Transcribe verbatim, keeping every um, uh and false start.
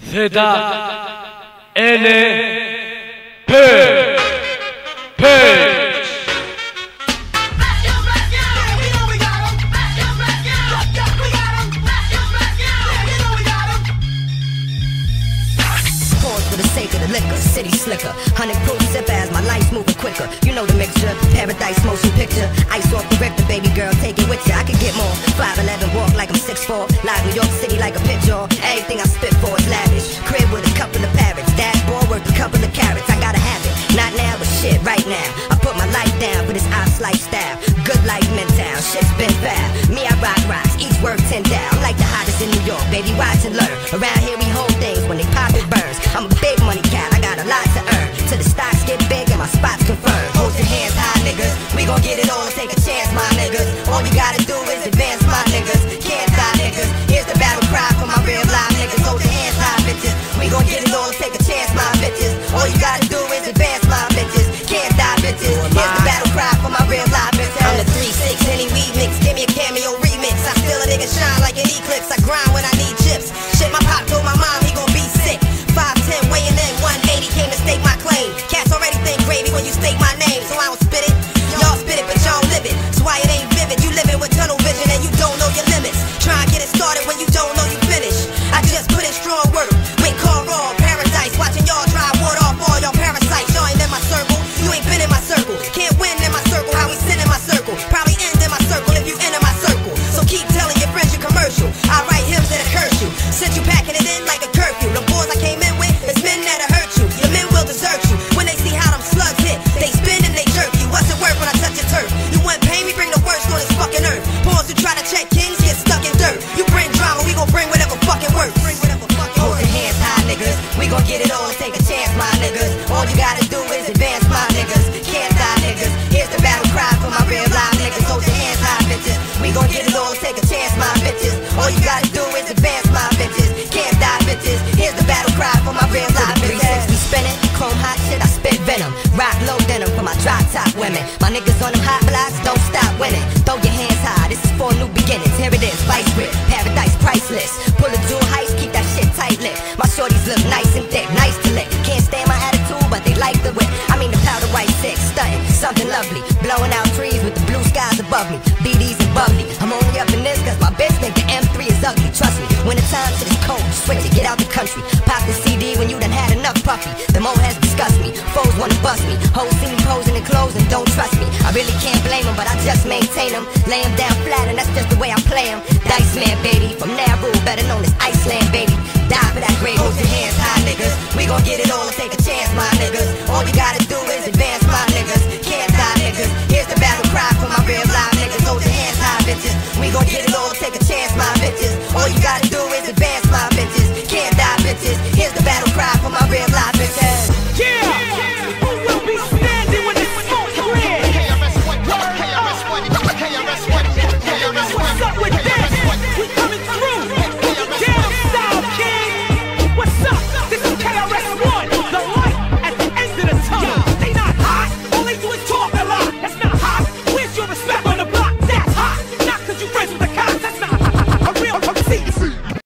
Z N P P For the sake of the liquor, city slicker, hundred proof sip as my life's moving quicker. You know the mixture, paradise motion picture. Ice off the Richter, baby girl, take it with ya. I could get more. five eleven, walk like I'm six four. Live New York City like a picture. Everything I spit for is lavish. Crib with a couple of parrots, dashboard worth a couple of carrots. I gotta have it, not now, but shit right now. I put my life down for this ops lifestyle. Good life mental, shit's been foul. Me, I rock rocks, each worth ten down. I'm like the hottest in New York, baby, watch and learn. Around here we hold things, when they pop it burns. I'm a big money cat, I got a lot to earn. Till the stocks get big and my spots confirmed. Hold your hands high, niggas. We gon' get it on, take a chance, my niggas. All you gotta do is advance, my niggas. Can't die, niggas. Here's the battle cry for my real live niggas. Hold your hands high, bitches. We gon' get it on, take a chance, my bitches. All you gotta do is advance, my bitches. Can't die, bitches. Here's the battle cry for my real live bitches. I'm the three six any weed mix. Give me a cameo remix. I still a nigga shine like an eclipse. I grind when I need chips. Shit, my pop told my mom he gon' be sick. five ten weighing in one eighty, came to stake my claim. Cats already think gravy when you state my name, so I don't spit it. Y'all spit it, but y'all don't live it. That's why it ain't vivid. You living with tunnel vision and you don't know your limits. Try and get it started when you don't know you finish. I just put in strong work. Wait, call raw paradise. Watching y'all try ward off all y'all parasites. Y'all ain't in my circle. You ain't been in my circle. Can't win in my circle. How we sit in my circle? Probably end in my circle if you enter my circle. So keep telling your friends you're commercial. I write hymns that'll curse you. Since you packing it in like a curfew. The boys I came in with, it's men that'll hurt you. The men will desert you. When they see how them slugs hit, they spin and they jerk you. What's it worth when I touch your turf? You want pain, we bring the worst on this fucking earth. Pawns who try to check kings get stuck in dirt. You bring drama, we gon' bring whatever fucking works. Hold your hands high, niggas. We gon' get it on, take a chance, my niggas. All you gotta do is advance, my niggas. Can't die, niggas. Here's the battle cry for my real live niggas. Hold your hands high, bitches. We gon' get it on, take a chance, my bitches. All you gotta do is advance, my bitches. Can't die, bitches. Here's the battle cry for my real live bitches. three sixty spinning, chrome hot shit, I spit venom. Rock low denim for my drop top women. My niggas on them hot blocks, don't stop winning. Throw your hands high, this is for new beginnings. Here it is, vice grip, paradise priceless. Pull a jewel heist, keep that shit tight lit. My shorties look nice and thick, nice to lick. Can't stand my attitude, but they like the whip. I mean the powder white six, stunting, something lovely. Blowing out trees with the blue skies above me. B D's and bubbly. I'm only up in this cause my bitch think the M three is ugly. Trust me, when the time shit is cold, switch it, get out the country. Pop the C D when you done had enough puffy. The mo has disgust me, foes wanna bust me. Hoes see me posing in clothes and don't trust me. I really can't blame them, but I just maintain them. Lay them down flat and that's just the way I play them. Dice man, baby, from Nauru, better known as Iceland, baby. Die for that grave, hold your hands high, niggas. We gon' get it on, take a chance, my niggas. All you gotta do is advance, my niggas. Can't die, niggas. Here's the battle cry for my real live niggas. Hold your hands high, bitches. We gon' get it on, take a chance.